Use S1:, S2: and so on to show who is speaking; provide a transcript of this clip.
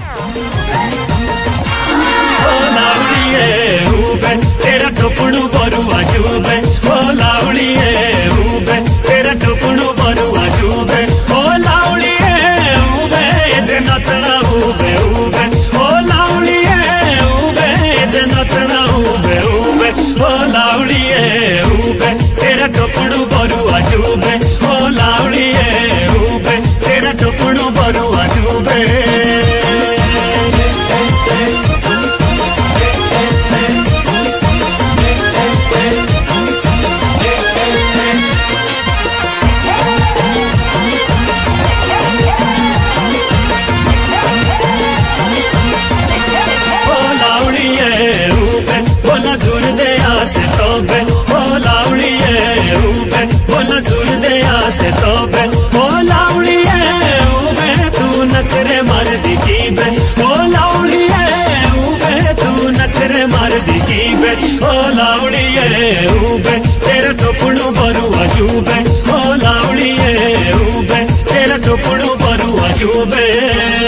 S1: ओ लाउड़िए उबे तेरा टोपणू बरुआ जुबे, ओ लाउड़िए उबे तेरा टोपणू बरुआ जुबे, ओ लाउड़िए उबे जे नचना उबे उबे, ओ लाउड़िए उबे जे नचना उबे उबे, ओ लाउड़िए उबे तेरा टोपणू बरुआ जुबे, ओ लाउड़िए उबे तेरा टोपणू बरुआ जुबे। बोला जुर दे आसे तोबे, ओ लाउड़िए उबे बोला जुर दे आसे तोबे, ओ लाउड़िए उबे तू नखरे मार दी कीबे, ओ लाउड़िए उबे तू नखरे मार दी कीबे, ओ लाउड़िए उबे तेरा टोपणू बरुआ जुबे, ओ लाउड़िए उबे तेरा टोपणू बरुआ जुबे।